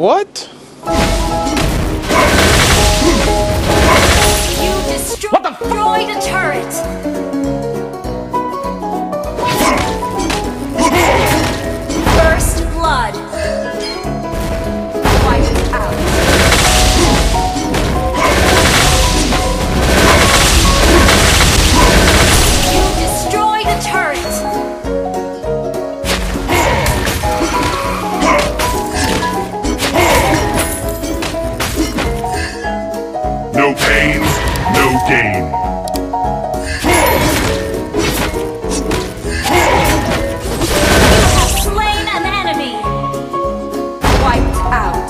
What? You destroyed a turret! First blood. Wiped out. You destroyed a turret! No pain, no gain. Slain an enemy! Wiped out.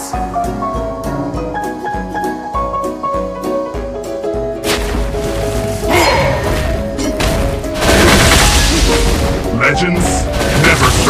Legends never